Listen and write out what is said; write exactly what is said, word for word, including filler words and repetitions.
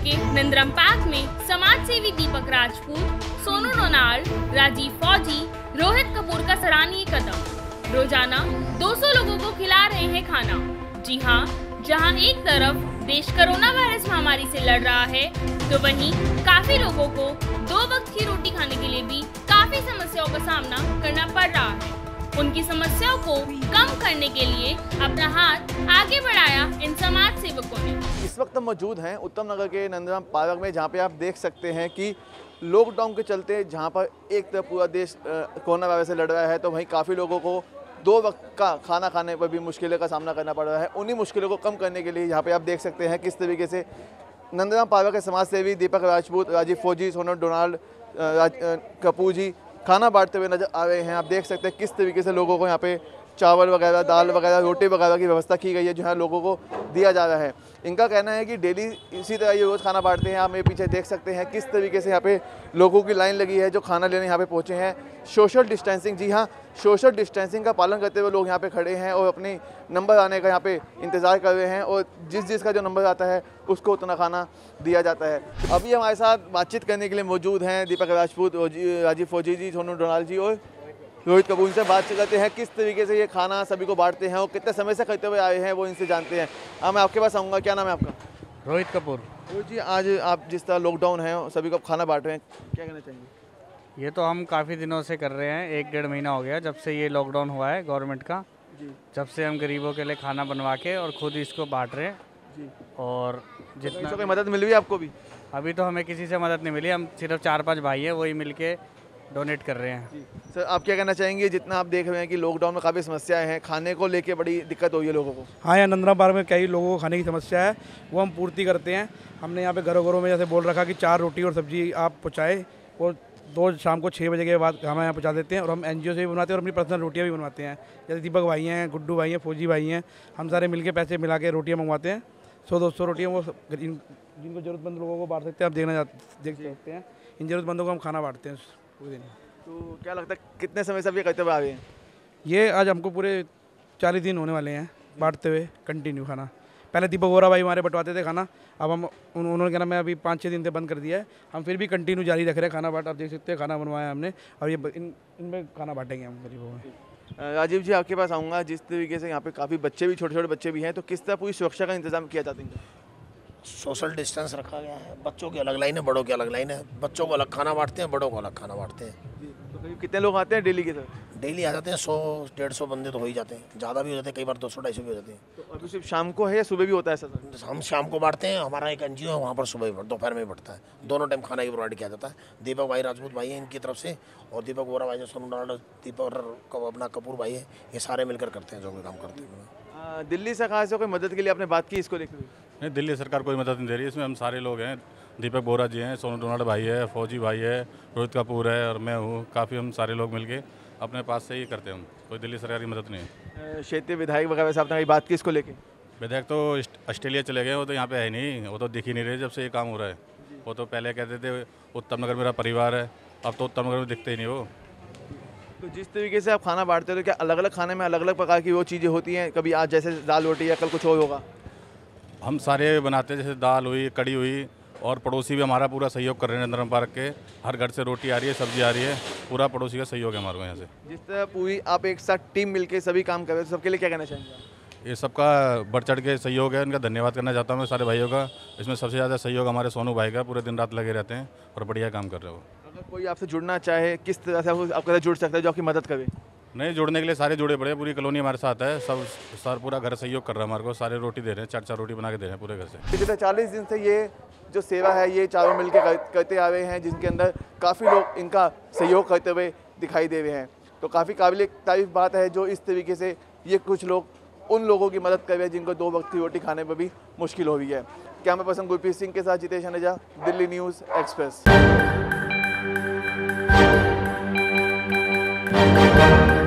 के नंदरम पार्क में समाज सेवी दीपक राजपूत, सोनू डोनाल्ड, राजीव फौजी, रोहित कपूर का सराहनीय कदम। रोजाना दो सौ लोगों को खिला रहे हैं खाना। जी हाँ, जहाँ एक तरफ देश कोरोना वायरस महामारी से लड़ रहा है, तो वहीं काफी लोगों को दो वक्त की रोटी खाने के लिए भी काफी समस्याओं का सामना करना पड़ रहा है। उनकी समस्याओं को कम करने के लिए अपना हाथ आगे बढ़ाया इन समाज सेवकों ने। इस वक्त हम मौजूद हैं उत्तम नगर के नंदराम पार्क में, जहाँ पे आप देख सकते हैं कि लॉकडाउन के चलते जहाँ पर एक तरफ पूरा देश कोरोना वायरस से लड़ रहा है, तो वहीं काफ़ी लोगों को दो वक्त का खाना खाने पर भी मुश्किलों का सामना करना पड़ रहा है। उन्हीं मुश्किलों को कम करने के लिए यहाँ पे आप देख सकते हैं किस तरीके से नंदराम पार्क के समाज सेवी दीपक राजपूत, राजीव फौजी, सोनू डोनाल्ड, कपूर जी खाना बांटते हुए नजर आ रहे हैं। आप देख सकते हैं किस तरीके से लोगों को यहाँ पे चावल वगैरह, दाल वगैरह, रोटी वगैरह की व्यवस्था की गई है, जो है लोगों को दिया जा रहा है। इनका कहना है कि डेली इसी तरह ये रोज़ खाना बांटते हैं। आप मेरे पीछे देख सकते हैं किस तरीके से यहाँ पे लोगों की लाइन लगी है जो खाना लेने यहाँ पे पहुँचे हैं। सोशल डिस्टेंसिंग, जी हाँ, सोशल डिस्टेंसिंग का पालन करते हुए लोग यहाँ पे खड़े हैं और अपने नंबर आने का यहाँ पे इंतज़ार कर रहे हैं, और जिस जिसका जो नंबर आता है उसको उतना खाना दिया जाता है। अभी हमारे साथ बातचीत करने के लिए मौजूद हैं दीपक राजपूत, राजीव फौजी जी, सोनू डोनाल्ड जी और रोहित कपूर से बात करते हैं किस तरीके से ये खाना सभी को बांटते हैं और कितने समय से करते हुए आए हैं, वो इनसे जानते हैं। हाँ, मैं आपके पास आऊँगा। क्या नाम है आपका? रोहित कपूर। रोहित जी, आज आप जिस तरह लॉकडाउन है सभी को खाना बांट रहे हैं, क्या कहना चाहेंगे? ये तो हम काफ़ी दिनों से कर रहे हैं, एक डेढ़ महीना हो गया जब से ये लॉकडाउन हुआ है गवर्नमेंट का जी। जब से हम गरीबों के लिए खाना बनवा के और खुद इसको बांट रहे हैं जी। और जितना कोई मदद मिल रही है आपको भी? अभी तो हमें किसी से मदद नहीं मिली, हम सिर्फ चार पाँच भाई हैं, वही मिल के डोनेट कर रहे हैं जी। सर, आप क्या कहना चाहेंगे? जितना आप देख रहे हैं कि लॉकडाउन में काफ़ी समस्याएं हैं, खाने को लेके बड़ी दिक्कत हुई है लोगों को। हाँ, यहाँ नंदराम पार्क में कई लोगों को खाने की समस्या है, वो हम पूर्ति करते हैं। हमने यहाँ पे घरों घरों में जैसे बोल रखा कि चार रोटी और सब्जी आप पहुँचाए, और दो शाम को छः बजे के बाद हम यहाँ पहुँचा देते हैं। और हम एनजीओ से भी बनवाते हैं और अपनी पर्सनल रोटियाँ भी बनवाते हैं। जैसे दीपक भाई हैं, गुड्डू भाई हैं, फौजी भाई हैं, हम सारे मिलके पैसे मिला के रोटियाँ मंगवाते हैं। सौ दो सौ रोटियाँ वो जिनको ज़रूरतमंद लोगों को बांट सकते हैं। आप देखना देख सकते हैं, इन ज़रूरतमंदों को हम खाना बांटते हैं पूरे दिन। तो क्या लगता है कितने समय से आप ये करते हुए आ रहे हैं? ये आज हमको पूरे चालीस दिन होने वाले हैं बांटते हुए कंटिन्यू खाना। पहले दीपक वोरा भाई हमारे बंटवाते थे खाना, अब हम उन्होंने कहना मैं अभी पाँच छः दिन से बंद कर दिया है। हम फिर भी कंटिन्यू जारी रख रहे हैं खाना बांट। आप देख सकते हैं खाना बनवाया हमने, और ये इन इनमें खाना बांटेंगे हम गरीबों में। राजीव जी, आपके पास आऊँगा। जिस तरीके से यहाँ पे काफ़ी बच्चे भी, छोटे छोटे बच्चे भी हैं, तो किस तरह पूरी सुरक्षा का इंतजाम किया जाता है? सोशल डिस्टेंस रखा गया है, बच्चों की अलग लाइन है, बड़ों की अलग लाइन है। बच्चों को अलग खाना बांटते हैं, बड़ों को अलग खाना बांटते हैं। तो करीब कितने लोग आते हैं डेली के सर? डेली आ जाते हैं सौ डेढ़ सौ बंदे तो हो ही जाते हैं, ज़्यादा भी हो जाते हैं, कई बार दो सौ ढाई सौ भी हो जाते हैं। तो अभी सिर्फ शाम को है या सुबह भी होता है सर? हम शाम को बांटते हैं, हमारा एक एनजीओ है, वहाँ पर सुबह भी दोपहर में बढ़ता है, दोनों टाइम खाना ही प्रोवाइड किया जाता है। दीपक भाई राजपूत भाई हैं इनकी तरफ से, और दीपक वोरा भाई, सोनू डोनाल्ड, दीपक अपना कपूर भाई है, ये सारे मिलकर करते हैं जो भी काम करते हैं। दिल्ली सरकार से कोई मदद के लिए आपने बात की इसको लेकर? नहीं, दिल्ली सरकार कोई मदद नहीं दे रही। इसमें हम सारे लोग हैं, दीपक बोरा जी हैं, सोनू डोनाल्ड भाई है, फौजी भाई है, रोहित कपूर है और मैं हूँ। काफ़ी हम सारे लोग मिलके अपने पास से ही करते हैं। हम कोई दिल्ली सरकार की मदद नहीं है। क्षेत्रीय विधायक वगैरह से आपने कहीं बात की इसको लेके? विधायक तो ऑस्ट्रेलिया चले गए, वो तो यहाँ पे है नहीं, वो तो दिख ही नहीं रहे जब से ये काम हो रहा है। वो तो पहले कहते थे उत्तम नगर मेरा परिवार है, अब तो उत्तम नगर में दिखते ही नहीं वो। तो जिस तरीके से आप खाना बांटते हो, तो क्या अलग अलग खाने में अलग अलग प्रकार की वो चीज़ें होती हैं? कभी आज जैसे दाल रोटी या कल कुछ और होगा? हम सारे बनाते हैं, जैसे दाल हुई, कड़ी हुई, और पड़ोसी भी हमारा पूरा सहयोग कर रहे हैं। नंदराम पार्क के हर घर से रोटी आ रही है, सब्जी आ रही है, पूरा पड़ोसी का सहयोग है हमारे को यहाँ से। जिस तरह पूरी आप एक साथ टीम मिलके सभी काम कर रहे हो, सबके लिए क्या कहना चाहेंगे? ये सबका बढ़ चढ़ के सहयोग है, उनका धन्यवाद करना चाहता हूँ मैं सारे भाइयों का। इसमें सबसे ज़्यादा सहयोग हमारे सोनू भाई का, पूरे दिन रात लगे रहते हैं और बढ़िया काम कर रहे हो। अगर कोई आपसे जुड़ना चाहे, किस तरह से आपके साथ जुड़ सकता है जो आपकी मदद करे? नहीं, जुड़ने के लिए सारे जुड़े पड़े, पूरी कॉलोनी हमारे साथ है, सब सर पूरा घर सहयोग कर रहा है हमारे को। सारे रोटी दे रहे हैं, चार चार रोटी बना के दे रहे हैं पूरे घर से। पिछले चालीस दिन से ये जो सेवा है ये चारों मिलके कर, करते आ रहे हैं, जिनके अंदर काफ़ी लोग इनका सहयोग करते हुए दिखाई दे रहे हैं। तो काफ़ी काबिल तारीफ बात है जो इस तरीके से ये कुछ लोग उन लोगों की मदद कर रहे हैं जिनको दो वक्त की रोटी खाने में भी मुश्किल हो रही है। कैमरा पर्सन गुरप्रीत सिंह के साथ जितेश अनेजा, दिल्ली न्यूज़ एक्सप्रेस।